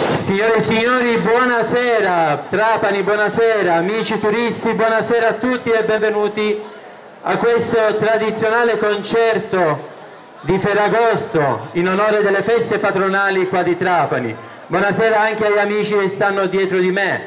Signore e signori, buonasera, Trapani, buonasera, amici turisti, buonasera a tutti e benvenuti a questo tradizionale concerto di Ferragosto in onore delle feste patronali qua di Trapani. Buonasera anche agli amici che stanno dietro di me.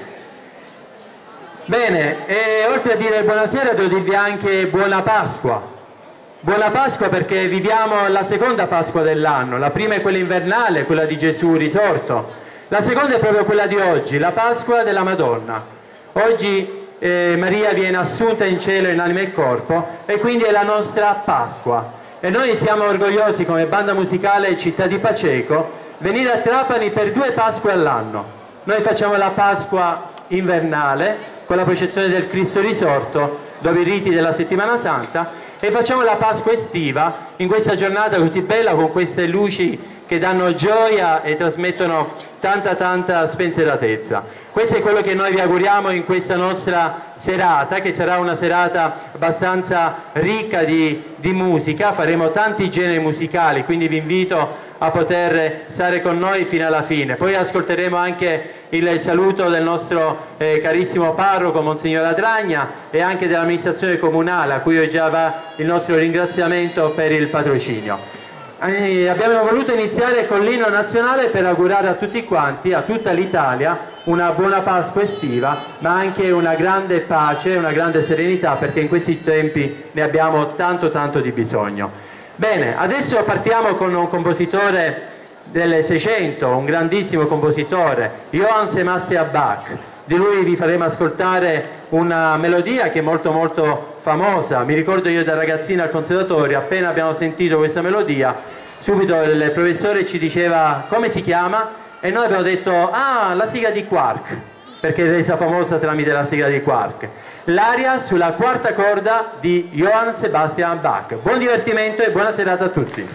Bene, e oltre a dire buonasera devo dirvi anche buona Pasqua. Buona Pasqua perché viviamo la seconda Pasqua dell'anno, la prima è quella invernale, quella di Gesù risorto. La seconda è proprio quella di oggi, la Pasqua della Madonna. Oggi Maria viene assunta in cielo in anima e corpo e quindi è la nostra Pasqua. E noi siamo orgogliosi come banda musicale Città di Paceco venire a Trapani per 2 Pasque all'anno. Noi facciamo la Pasqua invernale con la processione del Cristo risorto dopo i riti della Settimana Santa e facciamo la Pasqua estiva in questa giornata così bella con queste luci che danno gioia e trasmettono tanta spensieratezza. Questo è quello che noi vi auguriamo in questa nostra serata, che sarà una serata abbastanza ricca di musica. Faremo tanti generi musicali, quindi vi invito a poter stare con noi fino alla fine. Poi ascolteremo anche il saluto del nostro carissimo parroco Monsignor Adragna e anche dell'amministrazione comunale, a cui già va il nostro ringraziamento per il patrocinio. Abbiamo voluto iniziare con l'inno nazionale per augurare a tutti quanti, a tutta l'Italia, una buona Pasqua estiva, ma anche una grande pace, una grande serenità, perché in questi tempi ne abbiamo tanto di bisogno. Bene, adesso partiamo con un compositore del Seicento, un grandissimo compositore, Johann Sebastian Bach. Di lui vi faremo ascoltare una melodia che è molto famosa. Mi ricordo io da ragazzino al conservatorio, appena abbiamo sentito questa melodia, subito il professore ci diceva come si chiama e noi abbiamo detto la sigla di Quark, perché è resa famosa tramite la sigla di Quark. L'aria sulla quarta corda di Johann Sebastian Bach. Buon divertimento e buona serata a tutti.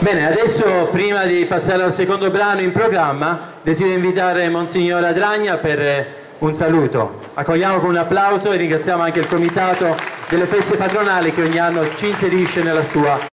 Bene, adesso prima di passare al secondo brano in programma desidero invitare Monsignor Adragna per un saluto. Accogliamo con un applauso e ringraziamo anche il comitato delle feste patronali che ogni anno ci inserisce nella sua